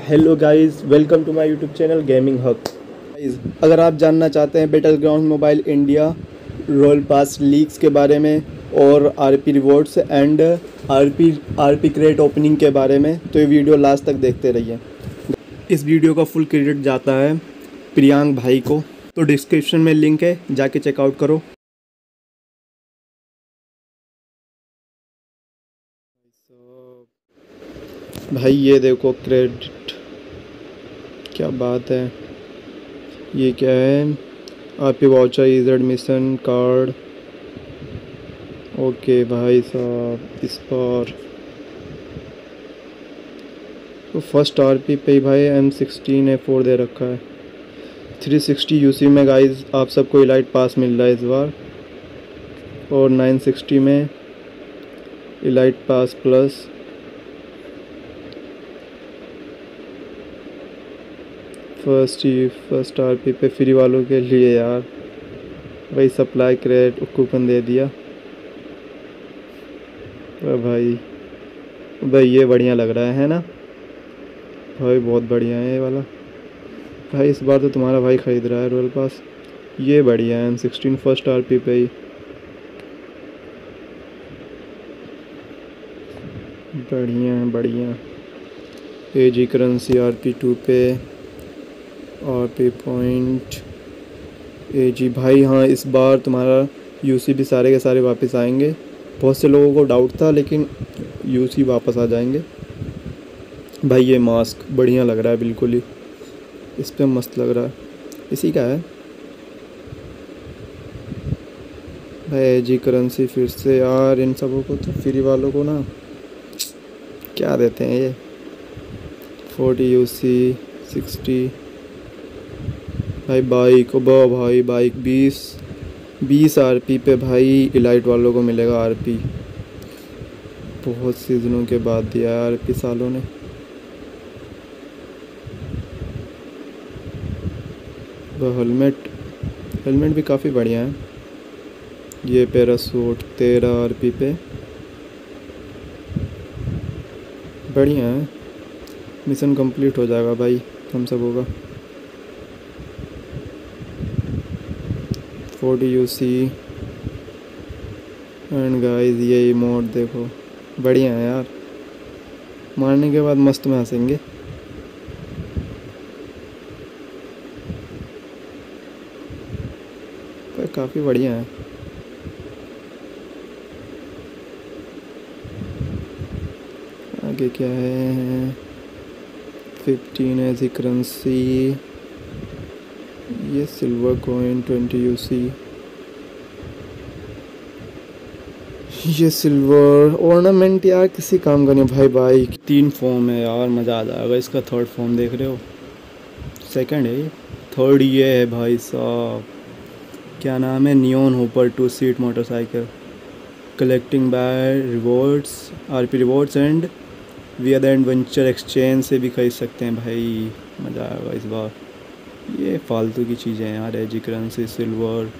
Hello guys, welcome to my YouTube channel gaming Haq. Guys, अगर आप जानना चाहते हैं battleground mobile India royale pass leaks के बारे में और RP rewards and RP crate opening के बारे में, तो ये वीडियो लास्ट तक देखते रहिए। इस वीडियो का फुल क्रेडिट जाता है प्रियांक भाई को, तो डिस्क्रिप्शन में लिंक है, जाके चेकआउट करो। भाई ये देखो क्रेडिट, क्या बात है। ये क्या है? आपके voucher is admission card. Okay भाई साहब, इस बार तो फर्स्ट आरपी पे ही भाई M16A4 दे रखा है। 360 यूसी में गाइस आप सबको इलाइट पास मिल रहा है इस बार, और 960 में elite pass plus. First RP पे फ्री वालों के लिए यार भाई सप्लाई क्रेडिट कूपन दे दिया। भाई ये बढ़िया लग रहा है ना भाई, बहुत बढ़िया है ये वाला। भाई इस बार तो तुम्हारा भाई ख़रीद रहा है रॉयल पास, ये बढ़िया है। M16 फर्स्ट आरपी पे ही बढ़िया है, बढ़िया। एजी करेंसी RP2 पे RP पॉइंट एजी भाई। हाँ, इस बार तुम्हारा यूसी भी सारे के सारे वापस आएंगे। बहुत से लोगों को डाउट था, लेकिन यूसी वापस आ जाएंगे भाई। ये मास्क बढ़िया लग रहा है, बिल्कुल ही इस पे मस्त लग रहा है। इसी का है भाई। एजी करेंसी फिर से यार, इन सबों को तो फ्री वालों को ना क्या देते हैं ये। 40 यूसी 60 भाई। बाइक भाई, बाइक 20 आरपी पे भाई इलाइट वालों को मिलेगा आरपी। बहुत सीजनों के बाद दिया है आरपी सालों ने। हेलमेट भी काफ़ी बढ़िया है। ये पैरासूट 13 आरपी पे बढ़िया है। मिशन कंप्लीट हो जाएगा भाई हम सब होगा। 40 यूसी एंड गाइस ये इमोट देखो, बढ़िया है यार। मारने के बाद मस्त में हंसेंगे। काफ़ी बढ़िया है। आगे क्या है? 15 एजी करेंसी, ये सिल्वर कॉइन 20 यूसी, ये सिल्वर ऑर्नामेंट यार किसी काम का नहीं भाई। बाइक 3 फॉर्म है यार, मज़ा आ जाएगा। इसका थर्ड फॉर्म देख रहे हो, सेकंड है ये, थर्ड ये है भाई साहब। क्या नाम है? Neon hopper 2 seat motorcycle. Collecting by rewards, RP rewards and via the adventure exchange से भी खरीद सकते हैं भाई। मज़ा आएगा इस बार। ये फालतू की चीज़ें हैं यार। AG currency silver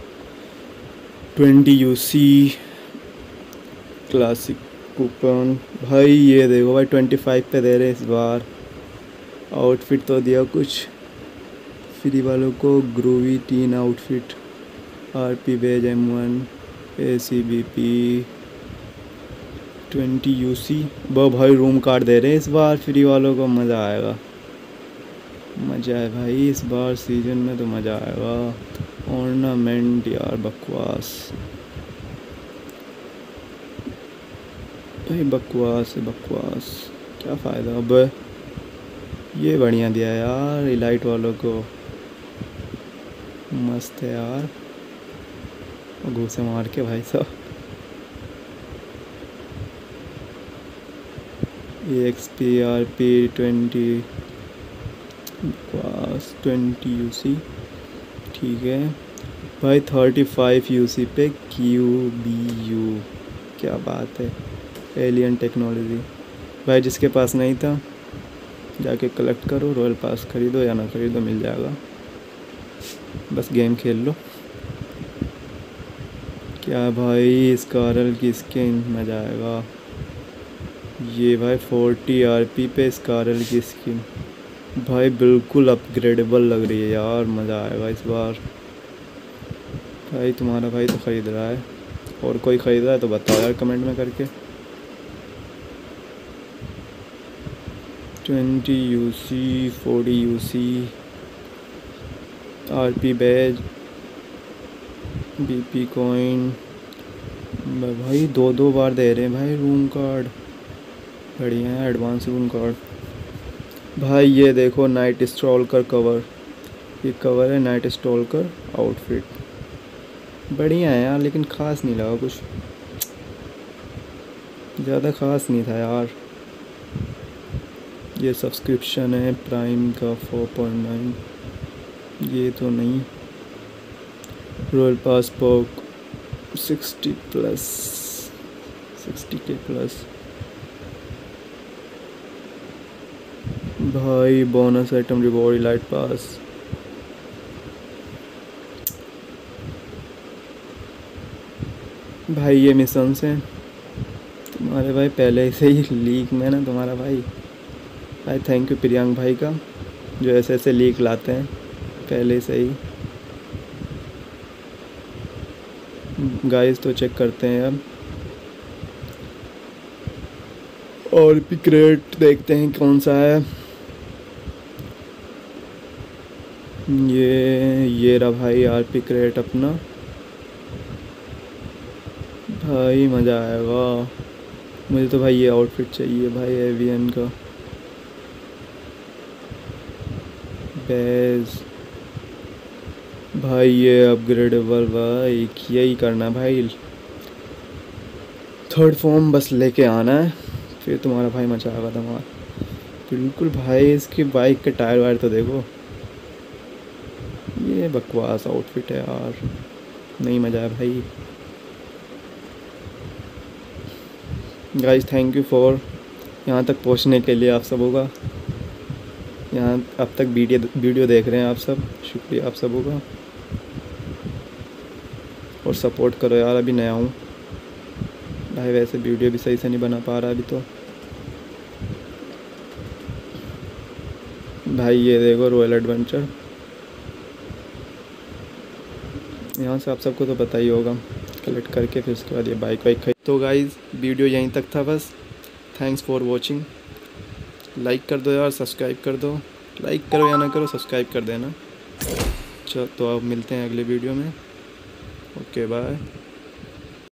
20 UC classic coupon भाई। ये देखो भाई 25 पे दे रहे हैं इस बार। आउटफिट तो दिया कुछ फ्री वालों को, groovy teen outfit, RP badge M1 ACBP 20 UC. भाई रूम कार्ड दे रहे हैं इस बार फ्री वालों को, मज़ा आएगा। मज़ा है भाई इस बार सीजन में तो मज़ा आएगा। ऑर्नामेंट यार बकवास भाई, बकवास है बकवास, क्या फ़ायदा। अब ये बढ़िया दिया यार इलाइट वालों को, मस्त है यार। घूसे मार के भाई साहब। EXP RP 20 बकवास 20 यूसी, ठीक है भाई। 35 यूसी पे QBU, क्या बात है। एलियन टेक्नोलॉजी भाई, जिसके पास नहीं था जाके कलेक्ट करो। रॉयल पास ख़रीदो या ना ख़रीदो, मिल जाएगा, बस गेम खेल लो। क्या भाई, स्कारल की स्किन, मज़ा आएगा। ये भाई 40 आरपी पे स्कारल की स्किन भाई बिल्कुल अपग्रेडेबल लग रही है यार, मज़ा आएगा इस बार। भाई तुम्हारा भाई तो ख़रीद रहा है, और कोई ख़रीद रहा है तो बताओ यार कमेंट में करके। 20 UC 40 UC RP badge BP coin भाई 2-2 बार दे रहे हैं भाई रूम कार्ड, बढ़िया है एडवांस रूम कार्ड। भाई ये देखो नाइट स्टॉल्कर कवर, ये कवर है नाइट स्टॉल्कर आउटफिट, बढ़िया है यार लेकिन ख़ास नहीं लगा कुछ, ज़्यादा ख़ास नहीं था यार। ये सब्सक्रिप्शन है प्राइम का 4.9, ये तो नहीं। Royale pass perk 60+, 60K plus. भाई bonus item reward light pass, भाई ये मिशंस हैं तुम्हारे भाई पहले से ही लीक में ना तुम्हारा भाई। भाई थैंक यू प्रियांक भाई का, जो ऐसे ऐसे लीक लाते हैं पहले से ही। गाइस तो चेक करते हैं अब, और भी क्रेट देखते हैं कौन सा है। ये रहा भाई आरपी क्रेट अपना, भाई मज़ा आएगा। मुझे तो भाई ये आउटफिट चाहिए भाई एवियन का बेस, भाई ये अपग्रेडेबल, भाई यही करना भाई। थर्ड फॉर्म बस लेके आना है, फिर तुम्हारा भाई मचाएगा धमाल बिल्कुल। भाई इसकी बाइक के टायर वायर तो देखो, ये बकवास आउटफिट है यार, नहीं मज़ा है भाई। गाइस थैंक यू फॉर यहाँ तक पहुँचने के लिए आप सबों का, यहाँ अब तक वीडियो देख रहे हैं आप सब, शुक्रिया आप सबों का। और सपोर्ट करो यार, अभी नया हूँ भाई, वैसे वीडियो भी सही से नहीं बना पा रहा अभी तो। भाई ये देखो रॉयल एडवेंचर, यहाँ से आप सबको तो पता ही होगा, कलेक्ट करके फिर उसके बाद ये बाइक वाइक खरीद। तो गाइज़ वीडियो यहीं तक था बस, थैंक्स फॉर वॉचिंग। लाइक कर दो यार, सब्सक्राइब कर दो, लाइक करो या ना करो सब्सक्राइब कर देना। चलो तो अब मिलते हैं अगले वीडियो में, ओके बाय।